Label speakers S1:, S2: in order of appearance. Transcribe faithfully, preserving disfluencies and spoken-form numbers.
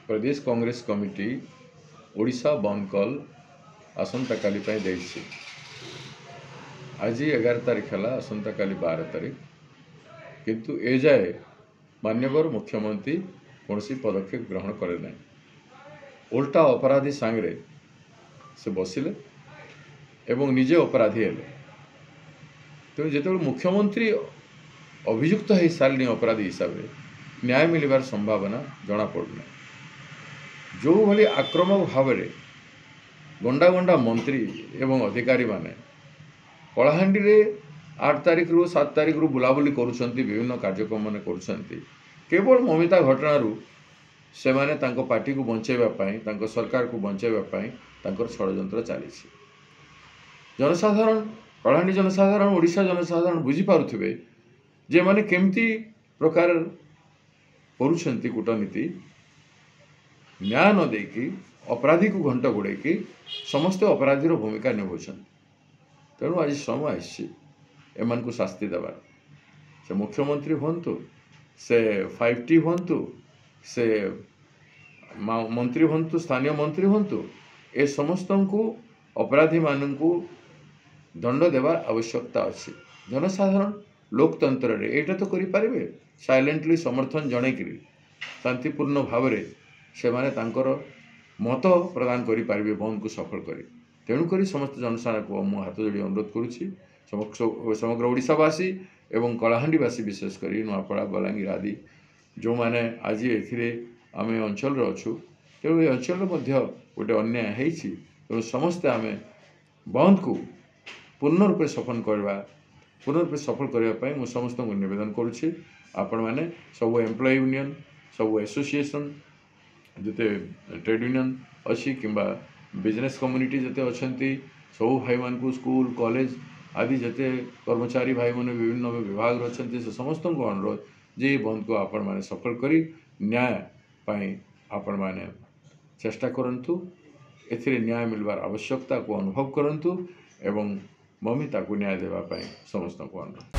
S1: प्रदेश Congress committee Odisha बंद कल आसंता काली पाई देछि। आज एगार तारीख है, आसंता काली बारह तारीख, किंतु ए जाए माननीय मुख्यमंत्री कौन पदक्षेप ग्रहण करे ना। उल्टा अपराधी सांगरे से बसिले एवं निजे अपराधी हेले। तेणु जो मुख्यमंत्री अभियुक्त हो सारे अपराधी हिसाब से न्याय मिलवार संभावना जना पड़ना। जो भली आक्रमक भाव में गंडा गंडा मंत्री एवं अधिकारी माने कलाहांडी रे आठ तारीख रु सात तारीख रु बुलाबुली करुछंती, विभिन्न कार्यक्रम माने करुछंती। केवल ममिता घटना से माने तांको पार्टी को बंचाइबा पाई, तांको सरकार को बंचाइबा पाई तांकर षड्यंत्र चलीछि। जनसाधारण कलाहांडी जनसाधारण ओडिशा जनसाधारण बुझी पारुथिबे जे माने केमती प्रकार करुछंती कूटनीति, न्याय न देकी अपराधी को घंटा गोड़ेकी समस्त अपराधी भूमिका निभाउछन। तेणु आज समय आसी एमान को शास्ति देवार। से मुख्यमंत्री हंतु, से फाइव टी हंतु, से मंत्री हंतु, स्थानीय मंत्री हंतु, ए समस्त को अपराधी मान को दंड देवार आवश्यकता अच्छी। जनसाधारण लोकतंत्र रे एटा तो करि पारिबे, साइलेंटली समर्थन जणैकरी शांतिपूर्ण भाव में से माने तांकर मत प्रदान करि पारिबे बंद को सफल करी। तेणुक समस्त जनसाधारण को मु हाथ जोड़ी अनुरोध करुच्ची। समग्र ओडिशावासी एवं कलाहांडीवासी विशेषकर नुआपड़ा बलांगीर आदि जो माने आज ए आम अंचल अच्छु, तेणु ये अंचल गोटे अन्याय होती। तेणु समस्ते आम बंद को पूर्ण रूपे सफल करवा पूर्ण रूपे सफल करने मुझे समस्त को निवेदन करुच्ची। आपण मैंने सब एम्प्लॉय यूनियन, सब एसोसिएशन जिते ट्रेड यूनियन अच्छी कि बिजनेस कम्युनिटी जिते अच्छा सब भाई मान को स्कूल कॉलेज आदि जिते कर्मचारी भाई मैंने विभिन्न विभाग अच्छा से समस्त को अनुरोध जे बंद को आपण मैंने सफल करी न्याय पाई आपण मैंने चेष्टा करंतु। एथिरे न्याय मिलवार आवश्यकता को अनुभव करंतु एवं ममिता को न्याय देवा पाई समस्त को अनुरोध।